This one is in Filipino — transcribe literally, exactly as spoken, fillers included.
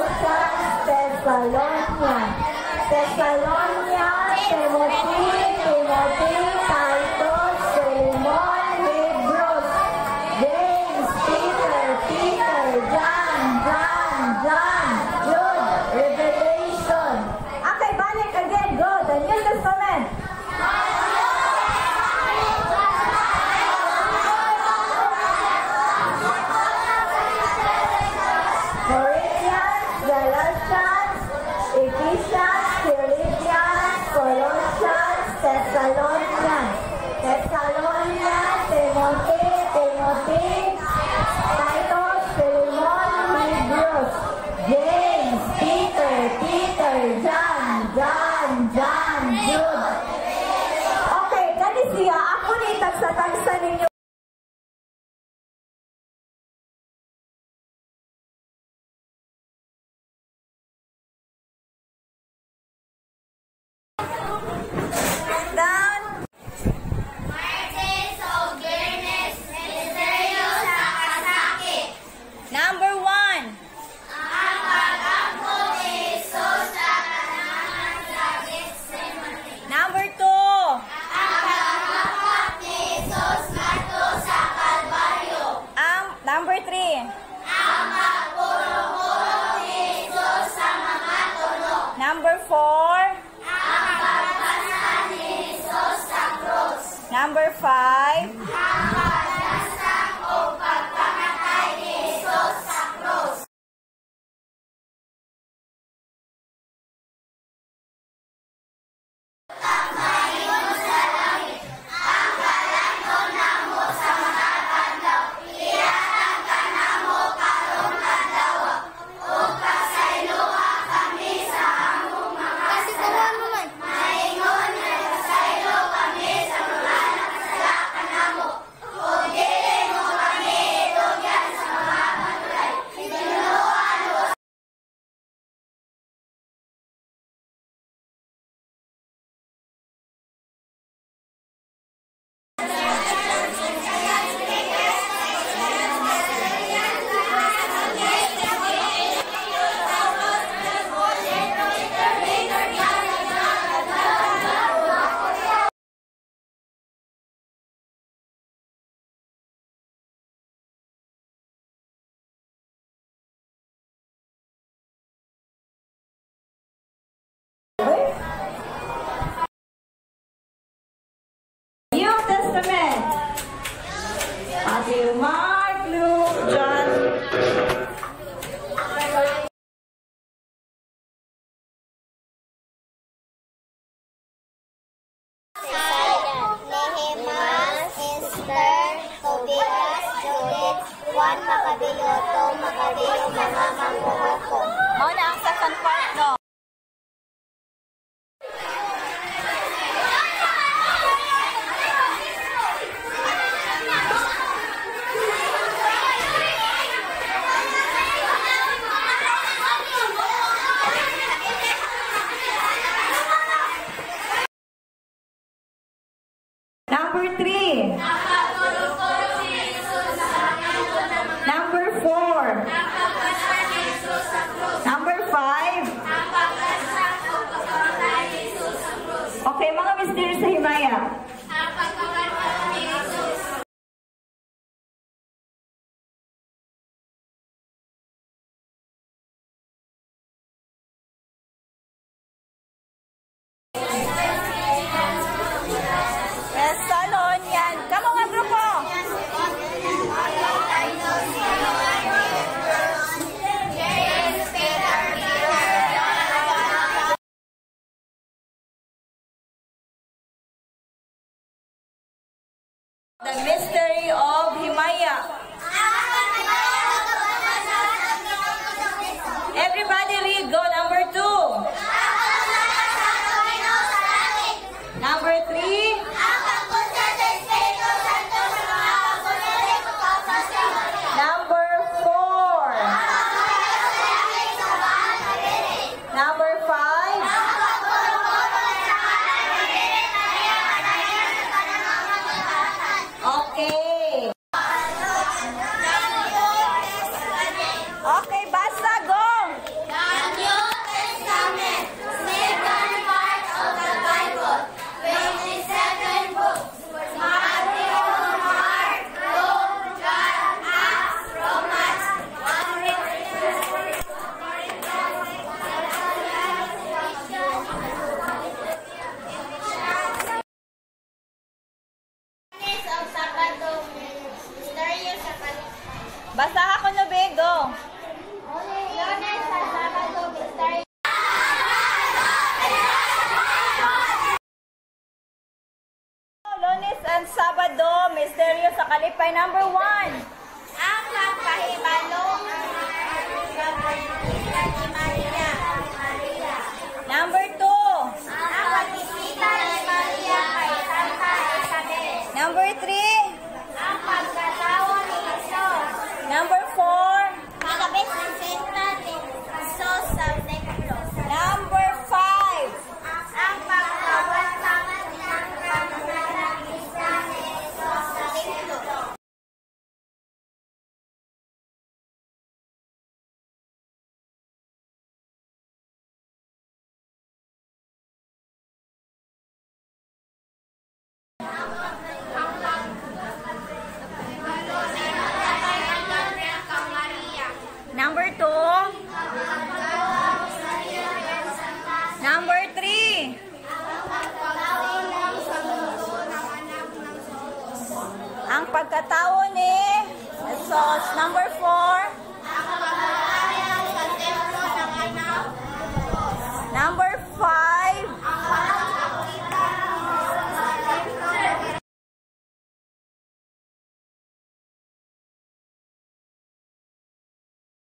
Colossians, Thessalonians. Thessalonians, Timothy, Timothy, Titus, Philemon, Hebrews, James, Peter, Peter, John, John, John, Jude, Revelation. Okay, balik again. Go. The New Testament. Corinthians, Galatians, Ephesians, Philippians, Colossians, Thessalonians, Thessalonians, Timothy, Timothy, Titus, Philemon, Hebrews, James, Peter, Peter, John, John, John, Jude. Okay, kani siya, ako ni tagsa-tagsa ninyo. Number one. Number two. Um, number three. Number four. Number five. New Testament. Matthew, Mark, Luke, John. Nehemiah, Esther, Tobias, Judith, Juan, Makabiloto, Makabilo, mga mangungoko. Mauna ang second part, no? Number three. Number four. Number five. Okay, mga mister sa Himaya. Thessalonian. Kamu nga grupo. The mystery of Himaya. Everybody read. Go number two. Number three. Number four. Number five. Okay. Kalipay number one.